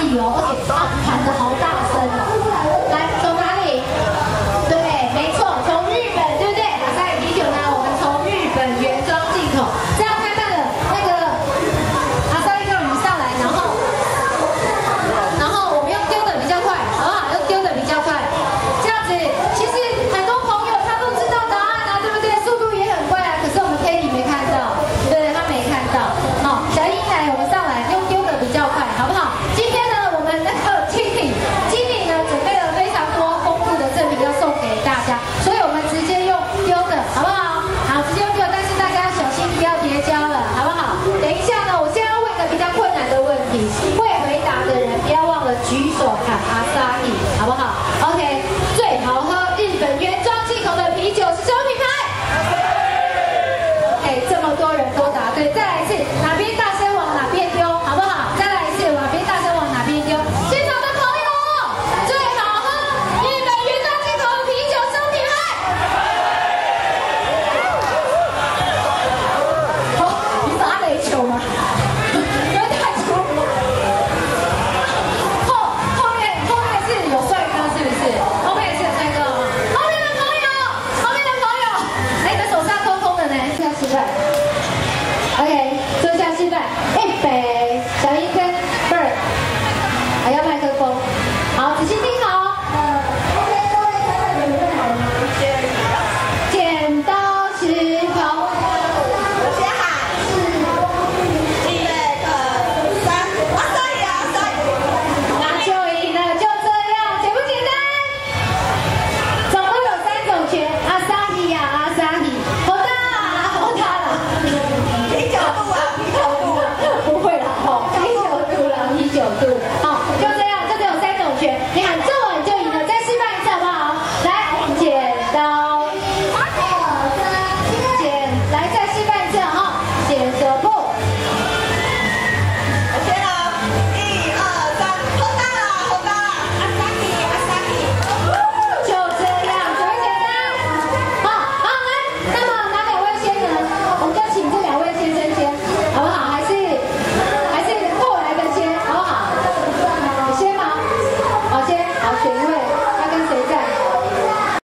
气哦，而且弹得好大声哦。来，从哪里？对，没错，从日本，对不对？阿萨伊啤酒呢，我们从日本原装进口。这样看到了那个阿萨伊料理上来，然后我们用丢的比较快，好不好？用丢的比较快，这样子，其实很多朋友他都知道答案啊，对不对？速度也很快啊，可是我们 Kitty 没看到，对，他没看到。好，小英来，我们上来用丢的比较快，好不好？今天呢，我们那个经理呢准备了非常多丰富的赠品要送给大家，所以我们直接用丢的，好不好？好，直接用丢，但是大家要小心，不要叠交了，好不好？等一下呢，我现在要问一个比较困难的问题，会回答的人不要忘了举手喊阿萨伊，好不好 ？OK， 最好喝日本原装进口的啤酒是什么品牌？